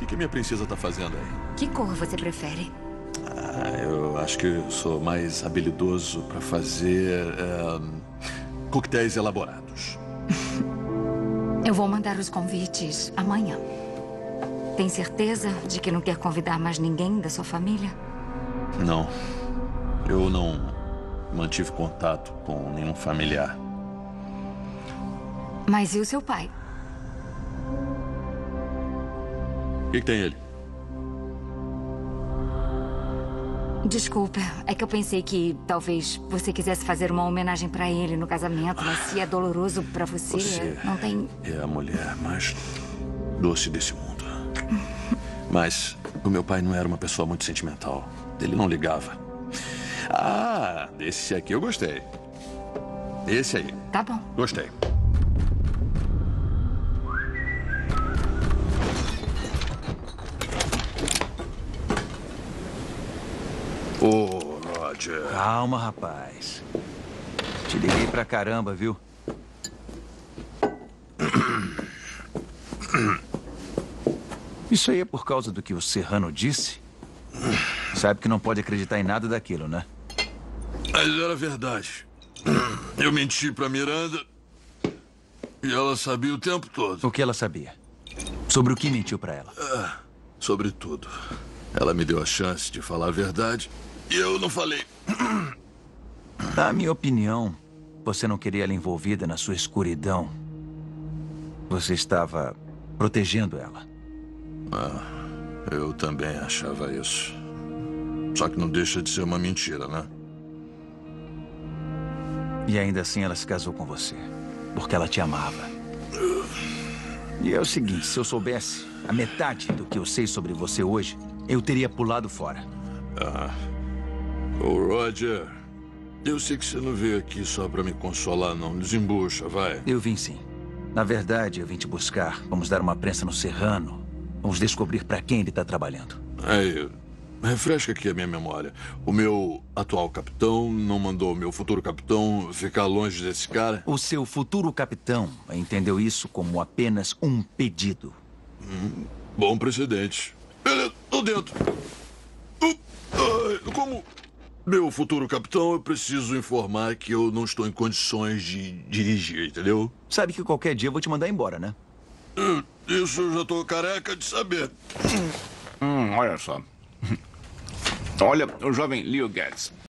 que minha princesa tá fazendo aí? Que cor você prefere? Eu acho que eu sou mais habilidoso para fazer coquetéis elaborados. Eu vou mandar os convites amanhã. Tem certeza de que não quer convidar mais ninguém da sua família? Não. Eu não mantive contato com nenhum familiar. Mas e o seu pai? O que tem ele? Desculpa, é que eu pensei que talvez você quisesse fazer uma homenagem pra ele no casamento, mas se é doloroso pra você, não tem... É a mulher mais doce desse mundo. Mas o meu pai não era uma pessoa muito sentimental. Ele não ligava. Esse aqui eu gostei. Esse aí. Tá bom. Gostei. Ô, Roger. Calma, rapaz. Te liguei pra caramba, viu? Isso aí é por causa do que o Serrano disse? Sabe que não pode acreditar em nada daquilo, né? Mas era verdade. Eu menti pra Miranda e ela sabia o tempo todo. O que ela sabia? Sobre o que mentiu pra ela? Sobre tudo. Ela me deu a chance de falar a verdade e eu não falei. Na minha opinião, você não queria ela envolvida na sua escuridão. Você estava protegendo ela. Eu também achava isso. Só que não deixa de ser uma mentira, né? E ainda assim ela se casou com você. Porque ela te amava. E é o seguinte, se eu soubesse a metade do que eu sei sobre você hoje, eu teria pulado fora. Ô, Roger, eu sei que você não veio aqui só pra me consolar, não. Desembucha, vai. Eu vim sim. Na verdade, eu vim te buscar. Vamos dar uma prensa no Serrano. Vamos descobrir pra quem ele tá trabalhando. Aí, refresca aqui a minha memória. O meu atual capitão não mandou o meu futuro capitão ficar longe desse cara? O seu futuro capitão entendeu isso como apenas um pedido. Bom precedente. Beleza, tô dentro. Como meu futuro capitão, eu preciso informar que eu não estou em condições de dirigir, entendeu? Sabe que qualquer dia eu vou te mandar embora, né? Isso eu já tô careca de saber. Olha só. Olha, o jovem Leo Getz.